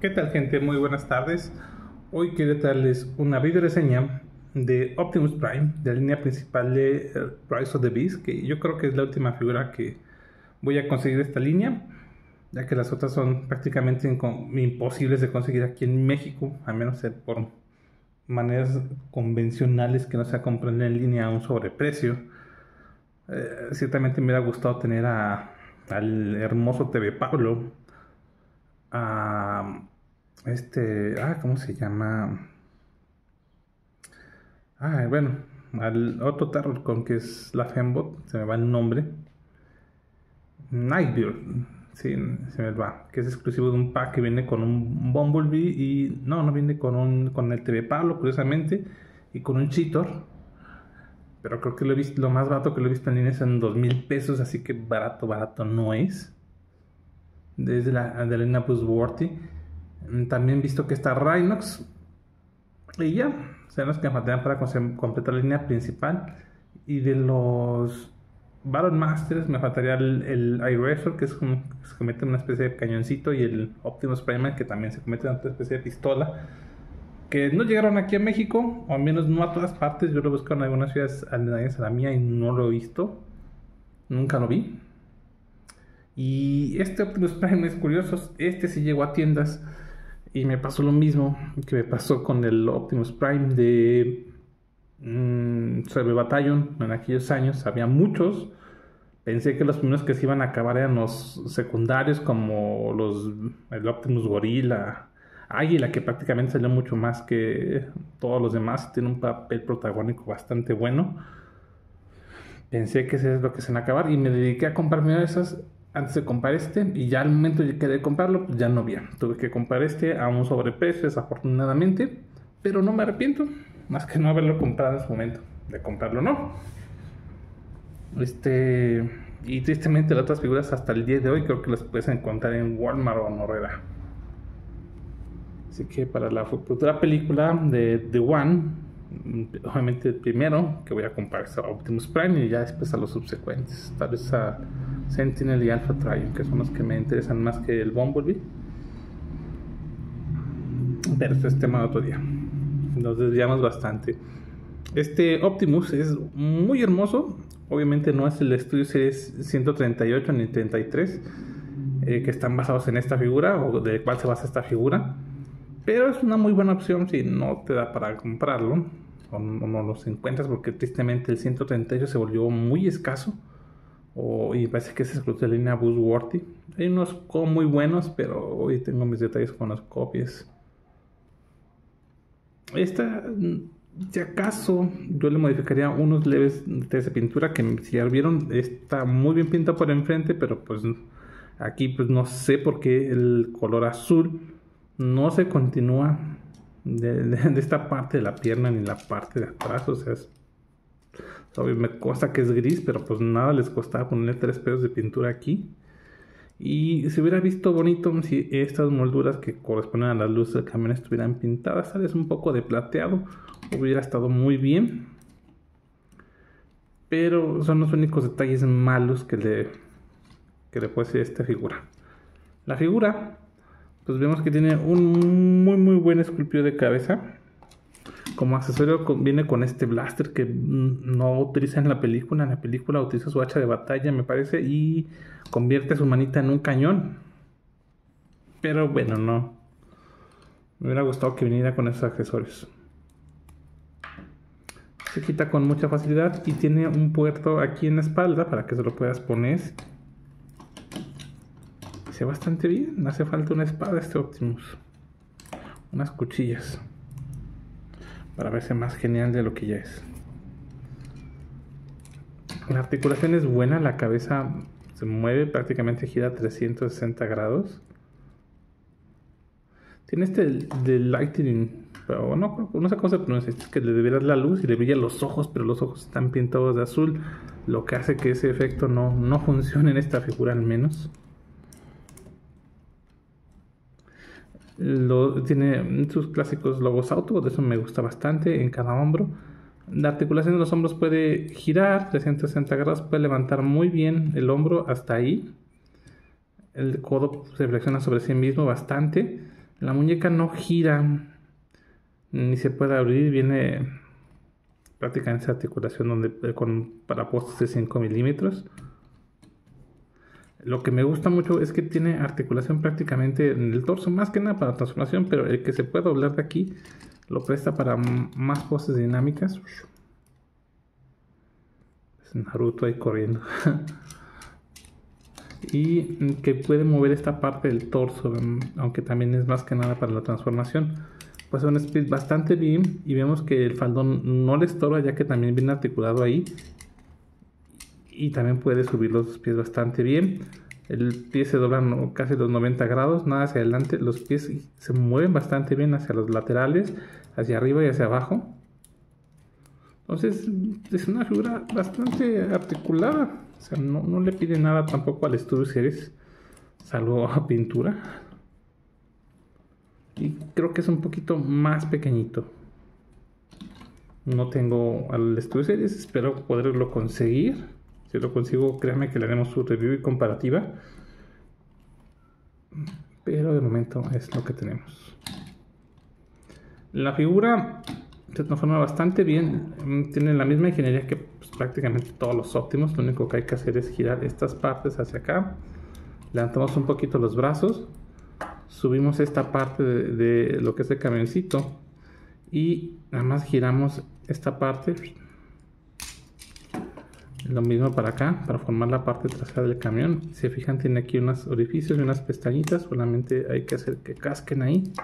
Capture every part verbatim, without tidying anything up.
¿Qué tal, gente? Muy buenas tardes. Hoy quiero traerles una video reseña de Optimus Prime, de la línea principal de eh, Rise of the Beast, que yo creo que es la última figura que voy a conseguir de esta línea, ya que las otras son prácticamente inco- imposibles de conseguir aquí en México, a menos ser por maneras convencionales que no se compran en línea a un sobreprecio. Eh, ciertamente me hubiera gustado tener a, al hermoso T V Pablo, a este, ah, ¿cómo se llama? Ah, bueno, al otro Terror con que es la Fembot, se me va el nombre. Nightbird, sí, se me va, que es exclusivo de un pack que viene con un Bumblebee y no, no viene con un con el T V Pablo, curiosamente, y con un Cheetor. Pero creo que lo he visto, lo más barato que lo he visto en línea es en dos mil pesos, así que barato, barato no es. Desde la de la línea Buzzworthy. También he visto que está Rhinox. Y ya, serán los que me faltan para completar la línea principal. Y de los Baron Masters me faltaría el, el iRazor, que es un, que se convierte en una especie de cañoncito, y el Optimus Prime, que también se convierte en otra especie de pistola. Que no llegaron aquí a México, o al menos no a todas partes. Yo lo busco en algunas ciudades aledañas a la mía y no lo he visto. Nunca lo vi. Y este Optimus Prime es curioso. Este sí llegó a tiendas. Y me pasó lo mismo que me pasó con el Optimus Prime de mmm, Cyber Battalion. En aquellos años había muchos. Pensé que los primeros que se iban a acabar eran los secundarios, como los el Optimus Gorilla, Águila, que prácticamente salió mucho más que todos los demás. Tiene un papel protagónico bastante bueno. Pensé que ese es lo que se iban a acabar y me dediqué a comprar una de esas antes de comprar este, y ya al momento de querer comprarlo, pues ya no había. Tuve que comprar este a un sobreprecio, desafortunadamente, pero no me arrepiento, más que no haberlo comprado en su momento. De comprarlo no. Este, y tristemente las otras figuras hasta el día de hoy creo que las puedes encontrar en Walmart o en Horrera. Así que para la futura película de The One, obviamente el primero que voy a comprar es a Optimus Prime y ya después a los subsecuentes, tal vez a Sentinel y Alpha Triumph, que son los que me interesan más que el Bumblebee. Pero esto es tema de otro día, nos desviamos bastante. Este Optimus es muy hermoso. Obviamente no es el Studio Series ciento treinta y ocho ni treinta y tres, eh, que están basados en esta figura, o de cuál se basa esta figura, pero es una muy buena opción si no te da para comprarlo o no, no los encuentras, porque tristemente el ciento treinta y ocho se volvió muy escaso, o, y parece que es exclusivo de la línea Buzzworthy. Hay unos muy buenos, pero hoy tengo mis detalles con las copias. Esta, si acaso, yo le modificaría unos leves detalles de pintura que, si ya vieron, está muy bien pintado por enfrente, pero pues aquí pues no sé por qué el color azul no se continúa de, de, de esta parte de la pierna ni la parte de atrás. O sea, es, obvio, me consta que es gris, pero pues nada les costaba ponerle tres pesos de pintura aquí. Y se hubiera visto bonito si estas molduras que corresponden a las luces del camión estuvieran pintadas, ¿sabes? Un poco de plateado, hubiera estado muy bien. Pero son los únicos detalles malos que le, que le puede ser esta figura. La figura, pues vemos que tiene un muy muy buen esculpido de cabeza. Como accesorio viene con este blaster que no utiliza en la película. En la película utiliza su hacha de batalla, me parece, y convierte su manita en un cañón. Pero bueno, no. Me hubiera gustado que viniera con esos accesorios. Se quita con mucha facilidad y tiene un puerto aquí en la espalda para que se lo puedas poner. Se ve bastante bien. Hace falta una espada este Optimus. Unas cuchillas para verse más genial de lo que ya es. La articulación es buena, la cabeza se mueve, prácticamente gira a trescientos sesenta grados. Tiene este de Lightning, pero no, no sé cómo se pronuncia. Es que le debieras la luz y le brilla los ojos, pero los ojos están pintados de azul, lo que hace que ese efecto no, no funcione en esta figura al menos. Lo, tiene sus clásicos logos auto, de eso me gusta bastante en cada hombro. La articulación de los hombros puede girar trescientos sesenta grados, puede levantar muy bien el hombro hasta ahí. El codo se flexiona sobre sí mismo bastante. La muñeca no gira ni se puede abrir, viene prácticamente esa articulación donde, con, para postes de cinco milímetros. Lo que me gusta mucho es que tiene articulación prácticamente en el torso, más que nada para transformación, pero el que se puede doblar de aquí lo presta para más poses dinámicas. Es Naruto ahí corriendo. Y que puede mover esta parte del torso, aunque también es más que nada para la transformación. Pues un speed bastante bien, y vemos que el faldón no le estorba, ya que también viene articulado ahí, y también puede subir los pies bastante bien. El pie se dobla casi los noventa grados, nada hacia adelante. Los pies se mueven bastante bien hacia los laterales, hacia arriba y hacia abajo. Entonces es una figura bastante articulada. O sea, no, no le pide nada tampoco al Studio Series, salvo a pintura. Y creo que es un poquito más pequeñito. No tengo al Studio Series, espero poderlo conseguir. Si lo consigo, créanme que le haremos su review y comparativa. Pero de momento es lo que tenemos. La figura se transforma bastante bien. Tiene la misma ingeniería que pues, prácticamente todos los Optimus. Lo único que hay que hacer es girar estas partes hacia acá. Levantamos un poquito los brazos. Subimos esta parte de, de lo que es el camioncito. Y nada más giramos esta parte. Lo mismo para acá, para formar la parte trasera del camión. Si se fijan, tiene aquí unos orificios y unas pestañitas. Solamente hay que hacer que casquen ahí.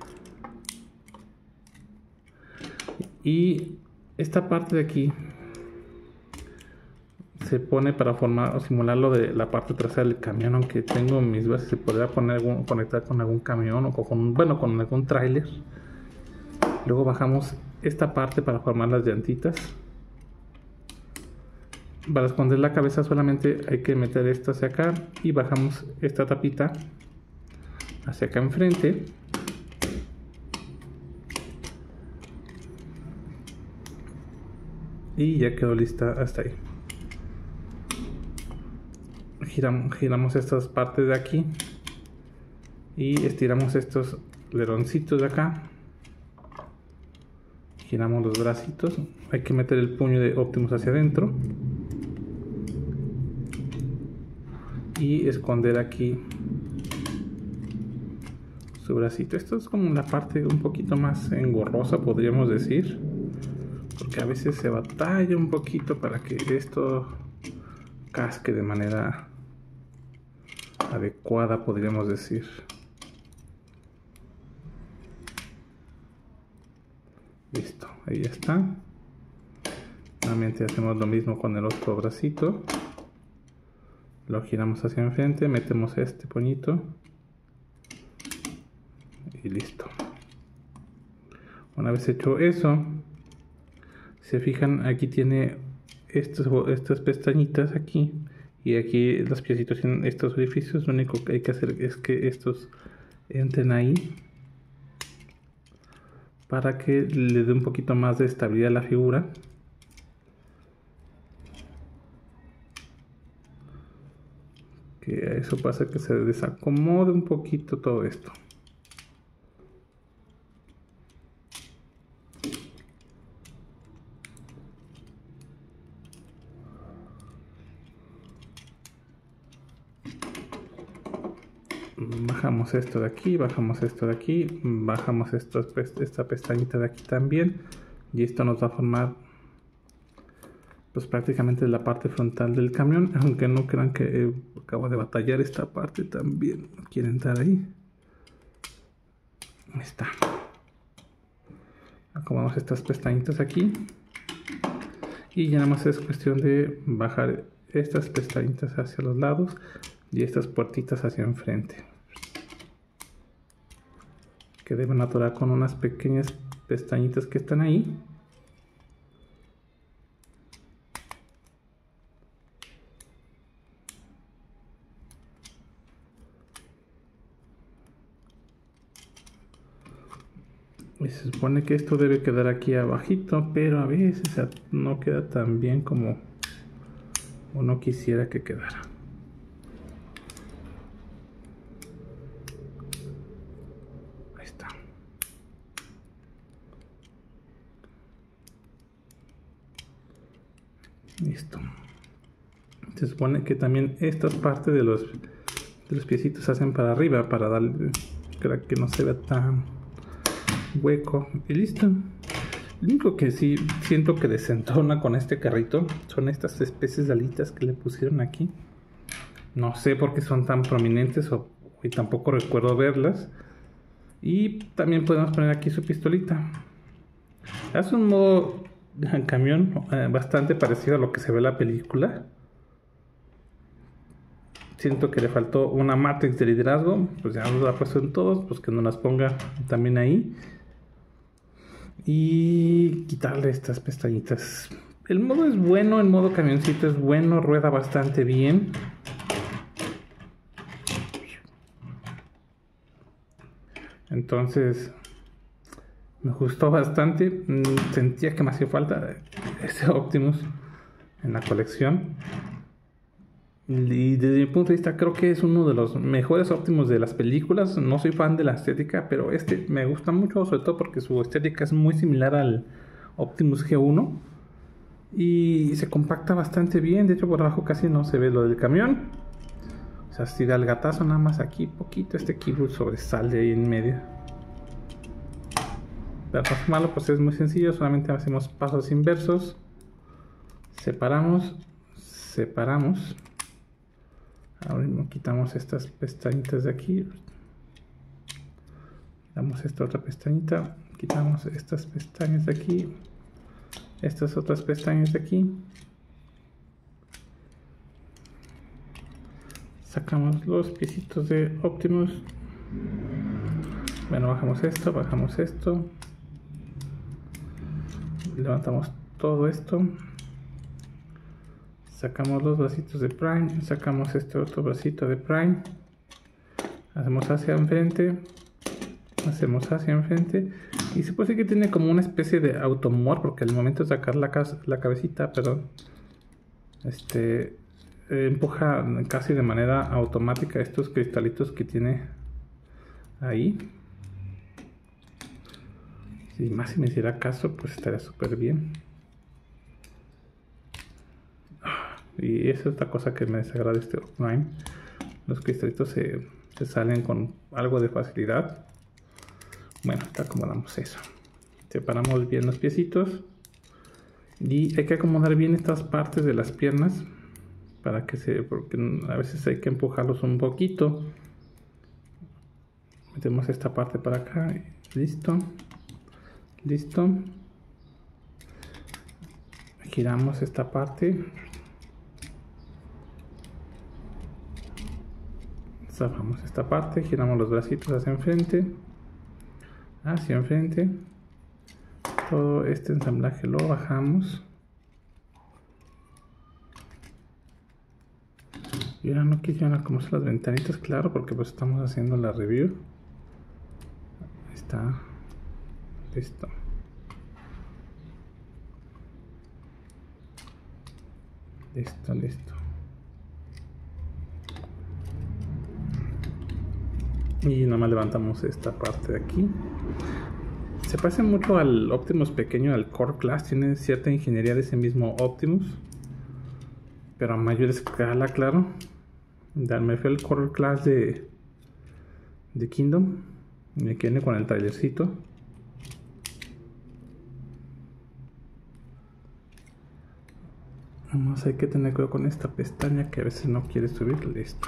Y esta parte de aquí se pone para formar o simular lo de la parte trasera del camión. Aunque tengo mis bases, se podría poner algún, conectar con algún camión o con, bueno, con algún tráiler. Luego bajamos esta parte para formar las llantitas. Para esconder la cabeza solamente hay que meter esto hacia acá y bajamos esta tapita hacia acá enfrente. Y ya quedó lista hasta ahí. Giramos, giramos estas partes de aquí y estiramos estos leroncitos de acá. Giramos los bracitos. Hay que meter el puño de Optimus hacia adentro y esconder aquí su bracito. Esto es como la parte un poquito más engorrosa, podríamos decir, porque a veces se batalla un poquito para que esto casque de manera adecuada, podríamos decir. Listo, ahí ya está. Nuevamente hacemos lo mismo con el otro bracito. Lo giramos hacia enfrente, metemos este puñito y listo. Una vez hecho eso, se fijan, aquí tiene estos, estas pestañitas aquí, y aquí los piecitos tienen estos orificios. Lo único que hay que hacer es que estos entren ahí para que le dé un poquito más de estabilidad a la figura. Que eso pasa que se desacomode un poquito todo esto. Bajamos esto de aquí, bajamos esto de aquí, bajamos esto, esta pestañita de aquí también, y esto nos va a formar pues prácticamente la parte frontal del camión. Aunque no crean que eh, acabo de batallar, esta parte también quiere entrar ahí. Ahí está. Acomodamos estas pestañitas aquí y ya nada más es cuestión de bajar estas pestañitas hacia los lados y estas puertitas hacia enfrente, que deben atorar con unas pequeñas pestañitas que están ahí. Y se supone que esto debe quedar aquí abajito, pero a veces no queda tan bien como uno quisiera que quedara. Ahí está. Listo. Se supone que también estas partes de los de los piecitos se hacen para arriba para darle para que no se vea tan hueco. Y listo. Lo único que sí siento que desentona con este carrito son estas especies de alitas que le pusieron aquí. No sé por qué son tan prominentes o y tampoco recuerdo verlas. Y también podemos poner aquí su pistolita. Es un modo camión eh, bastante parecido a lo que se ve en la película. Siento que le faltó una Matrix de liderazgo. Pues ya nos la ha puesto en todos. Pues que nos las ponga también ahí. Y quitarle estas pestañitas. El modo es bueno. El modo camioncito es bueno. Rueda bastante bien. Entonces me gustó bastante. Sentía que me hacía falta ese Optimus en la colección. Y desde mi punto de vista creo que es uno de los mejores Optimus de las películas. No soy fan de la estética, pero este me gusta mucho, sobre todo porque su estética es muy similar al Optimus G uno. Y se compacta bastante bien. De hecho por abajo casi no se ve lo del camión. O sea, si da el gatazo nada más aquí poquito, este keyboard sobresale ahí en medio. Para transformarlo pues es muy sencillo, solamente hacemos pasos inversos. Separamos, separamos. Ahora mismo quitamos estas pestañitas de aquí. Quitamos esta otra pestañita. Quitamos estas pestañas de aquí. Estas otras pestañas de aquí. Sacamos los piecitos de Optimus. Bueno, bajamos esto, bajamos esto. Levantamos todo esto. Sacamos los bracitos de Prime. Sacamos este otro bracito de Prime. Hacemos hacia enfrente. Hacemos hacia enfrente. Y se puede decir que tiene como una especie de automor. Porque al momento de sacar la, la cabecita, perdón. Este... empuja casi de manera automática estos cristalitos que tiene ahí. Si más si me hiciera caso, pues estaría súper bien. Y esa es otra cosa que me desagrada de este Prime. Los cristalitos se, se salen con algo de facilidad. Bueno, acomodamos eso. Separamos bien los piecitos. Y hay que acomodar bien estas partes de las piernas. Para que se, porque a veces hay que empujarlos un poquito. Metemos esta parte para acá. Listo. Listo. Giramos esta parte. Zafamos esta parte. Giramos los bracitos hacia enfrente. Hacia enfrente. Todo este ensamblaje lo bajamos. Y ahora no quisieron acomodar las ventanitas, claro, porque pues estamos haciendo la review. Ahí está. Listo. Listo, listo. Y nada más levantamos esta parte de aquí. Se parece mucho al Optimus pequeño, al Core Class. Tiene cierta ingeniería de ese mismo Optimus, pero a mayor escala, claro. Me fue el Core Class de, de Kingdom. Me quedé con el trailercito. Vamos, hay que tener cuidado con esta pestaña que a veces no quiere subir. Listo.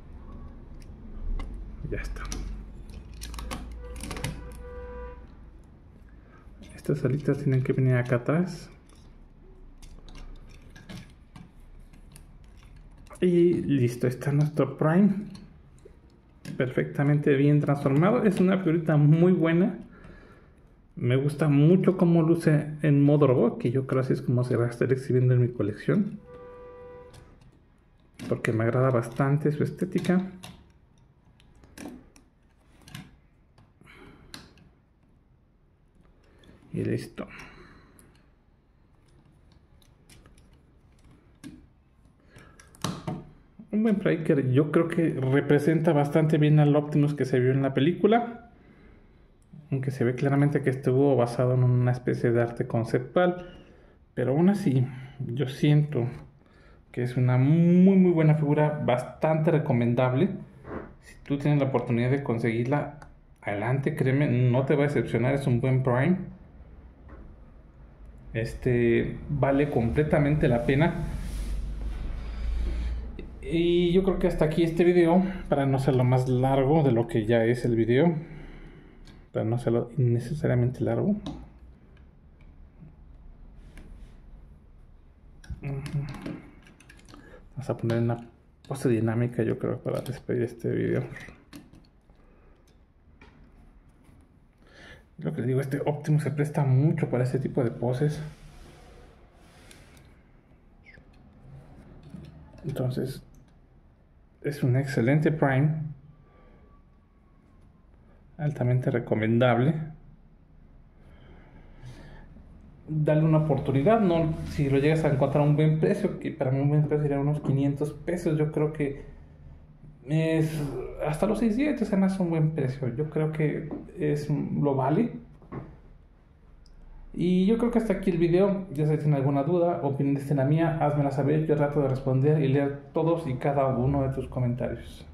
Ya está. Estas alitas tienen que venir acá atrás. Y listo, está nuestro Prime. Perfectamente bien transformado. Es una figurita muy buena. Me gusta mucho cómo luce en modo robot, que yo creo así es como se va a estar exhibiendo en mi colección. Porque me agrada bastante su estética. Y listo. Un buen Priker, yo creo que representa bastante bien al Optimus que se vio en la película. aunque se ve claramente que estuvo basado en una especie de arte conceptual, pero aún así yo siento que es una muy muy buena figura, bastante recomendable. Si tú tienes la oportunidad de conseguirla, adelante, créeme, no te va a decepcionar, es un buen Prime. Este vale completamente la pena. Y yo creo que hasta aquí este video, para no hacerlo más largo de lo que ya es el video, para no hacerlo innecesariamente largo. Vamos a poner una pose dinámica, yo creo, para despedir este video. Lo que les digo, este Optimus se presta mucho para este tipo de poses. Entonces, es un excelente Prime, altamente recomendable. Dale una oportunidad, no, si lo llegas a encontrar a un buen precio, que para mí un buen precio sería unos quinientos pesos, yo creo que es hasta los seiscientos, además es un buen precio, yo creo que es lo vale. Y yo creo que hasta aquí el video. Ya si tienen alguna duda, opinión de la mía, házmela saber, yo trato de responder y leer todos y cada uno de tus comentarios.